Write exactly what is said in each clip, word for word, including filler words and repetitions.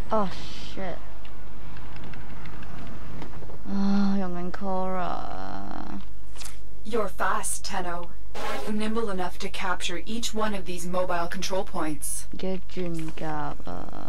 Oh shit！ 啊，用緊 Cora。 You're fast, Tenno. Nimble enough to capture each one of these mobile control points. 嘅專甲啊！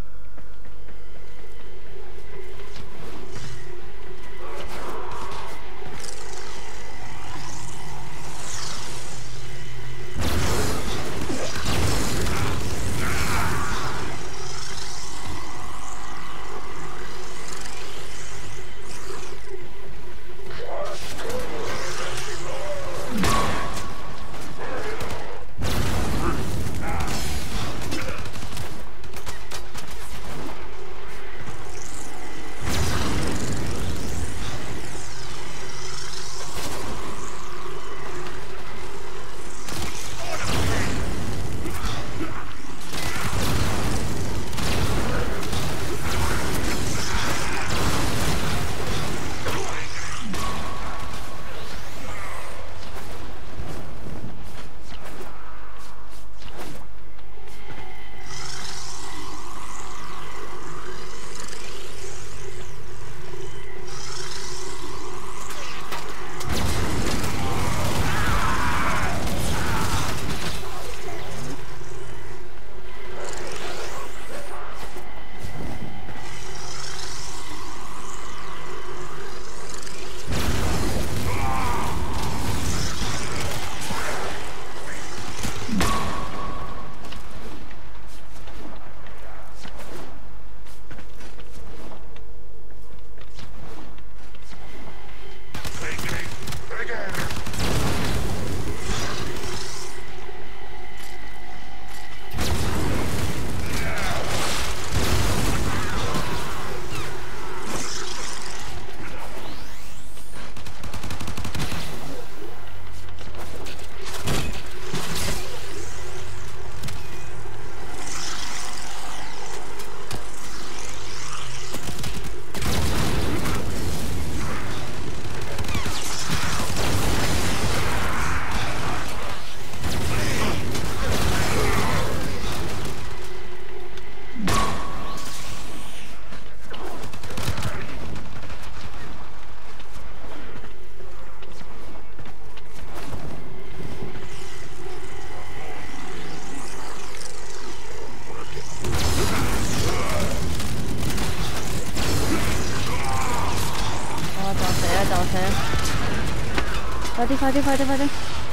快啲！快啲！快啲！快啲！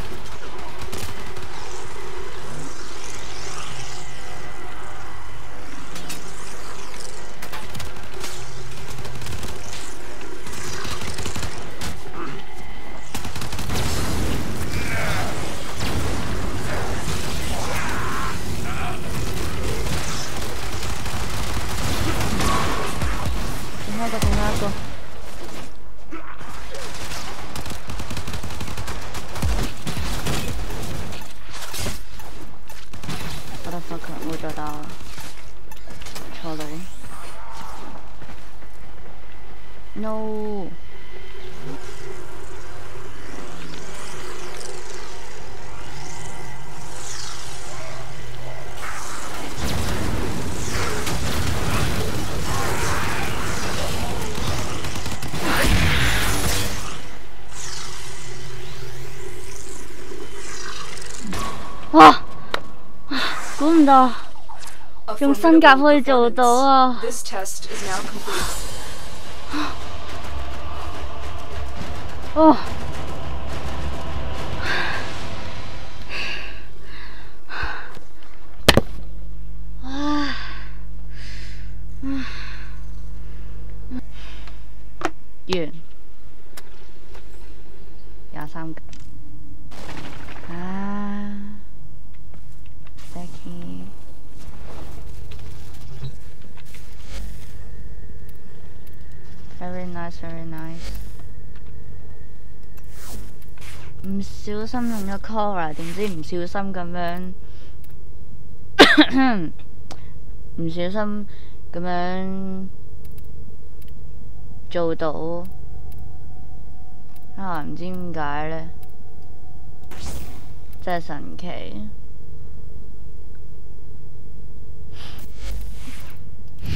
剩下一個，剩下一個。 冇再打啦，錯路。No。哇！估唔到。 用新甲可以做到啊！哦，唉，完，廿三級啊 ，Becky。 Very nice, very nice。唔小心用咗 Cora， 點知唔小心咁樣，唔小心咁樣做到啊！唔知點解咧，真係神奇。